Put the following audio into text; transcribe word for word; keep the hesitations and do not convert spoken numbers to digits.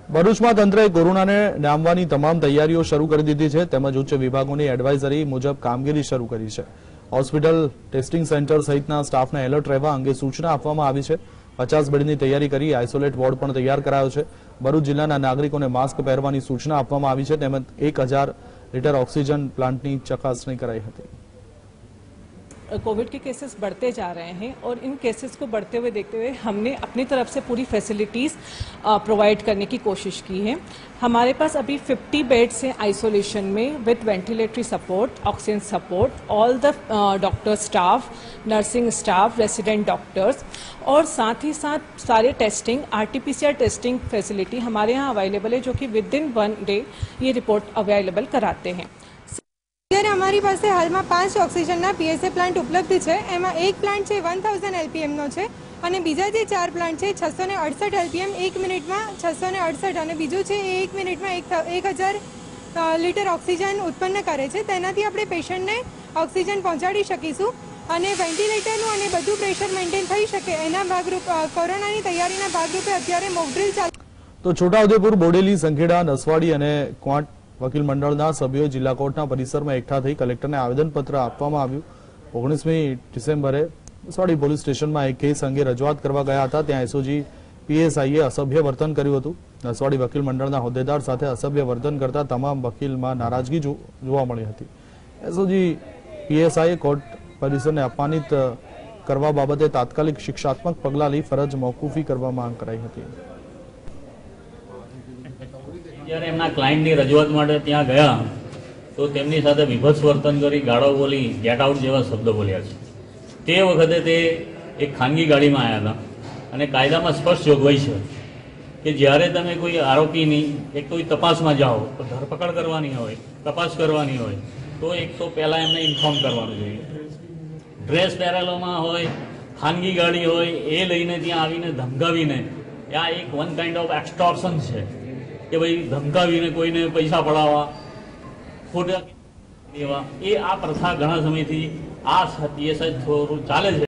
ભરૂચમાં તંત્રએ કોરોનાને ડામવાની તમામ તૈયારીઓ શરૂ કરી દીધી છે તેમજ ઉચ્ચ વિભાગોની એડવાઇઝરી મુજબ કામગીરી શરૂ કરી છે। હોસ્પિટલ ટેસ્ટિંગ સેન્ટર સહિતના સ્ટાફને એલર્ટ રહેવા અંગે સૂચના આપવામાં આવી છે। પચાસ બેડની તૈયારી કરી આઇસોલેટ વોર્ડ પણ તૈયાર કરાયો છે। ભરૂચ જિલ્લાના નાગરિકોને માસ્ક પહેરવાની સૂચના આપવામાં આવી છે તેમજ એક હજાર લીટર ઓક્સિજન પ્લાન્ટની ચકાસણી કરાઈ હતી। कोविड के केसेस बढ़ते जा रहे हैं और इन केसेस को बढ़ते हुए देखते हुए हमने अपनी तरफ से पूरी फैसिलिटीज़ प्रोवाइड करने की कोशिश की है। हमारे पास अभी पचास बेड्स हैं आइसोलेशन में with ventilatory support, oxygen support, all the doctor staff, nursing staff, resident doctors और साथ ही साथ सारे टेस्टिंग आरटीपीसीआर टेस्टिंग फैसिलिटी हमारे यहाँ अवेलेबल है, जो कि विद इन वन डे ये रिपोर्ट अवेलेबल कराते हैं। અત્યારે અમારી પાસે હાલમાં પાંચ ઓક્સિજનના પીએસએ પ્લાન્ટ ઉપલબ્ધ છે। એમાં એક પ્લાન્ટ છે વન થાઉઝન્ડ એલપીએમનો છે અને બીજા જે ચાર પ્લાન્ટ છે છસો ને અડસઠ એલપીએમ એક મિનિટમાં છસો ને અડસઠ અને બીજું છે એ એક મિનિટમાં એક એક હજાર લીટર ઓક્સિજન ઉત્પન્ન કરે છે। તેનાથી આપણે પેશન્ટને ઓક્સિજન પહોંચાડી શકીશું અને વેન્ટિલેટરનું અને બધું પ્રેશર મેન્ટેન થઈ શકે એના ભાગરૂપે કોરોનાની તૈયારીના ભાગરૂપે અત્યારે મોકડ્રીલ ચાલુ। તો છોટાઉદેપુર, બોડેલી, સંખેડા, નસવાડી અને ક્વાંટ વકીલ મંડળના સભ્યોએ જિલ્લા કોર્ટના પરિસરમાં એકઠા થઈ કલેક્ટરને આવેદનપત્ર આપવામાં આવ્યું। ઓગણીસમી ડિસેમ્બરે નસવાડી પોલીસ સ્ટેશનમાં એક કેસ અંગે રજૂઆત કરવા ગયા હતા। ત્યાં એસઓજી પીએસઆઈએ અસભ્ય વર્તન કર્યું હતું। નસવાડી વકીલ મંડળના હોદ્દેદાર સાથે અસભ્ય વર્તન કરતા તમામ વકીલમાં નારાજગી જોવા મળી હતી। એસઓજી પીએસઆઈએ કોર્ટ પરિસરને અપમાનિત કરવા બાબતે તાત્કાલિક શિક્ષાત્મક પગલાં લઈ ફરજ મોકૂફી કરવા માંગ કરાઈ હતી। જ્યારે એમના ક્લાયન્ટની રજૂઆત માટે ત્યાં ગયા તો તેમની સાથે વિભત્સ વર્તન કરી, ગાળો બોલી, ગેટ આઉટ જેવા શબ્દો બોલ્યા છે। તે વખતે તે એક ખાનગી ગાડીમાં આવ્યા હતા અને કાયદામાં સ્પષ્ટ જોગવાઈ છે કે જ્યારે તમે કોઈ આરોપીની એક કોઈ તપાસમાં જાઓ તો ધરપકડ કરવાની હોય, તપાસ કરવાની હોય તો એક તો પહેલાં એમને ઇન્ફોર્મ કરવાનું જોઈએ। ડ્રેસ પહેરેલોમાં હોય, ખાનગી ગાડી હોય, એ લઈને ત્યાં આવીને ધમકાવીને આ એક વન કાઇન્ડ ઓફ એક્સટોર્શન છે કે ભાઈ ધમકાવીને કોઈને પૈસા પડાવવા, ખોટા દેવા, એ આ પ્રથા ઘણા સમયથી આ પીએસઆઈ થ્રુ ચાલે છે।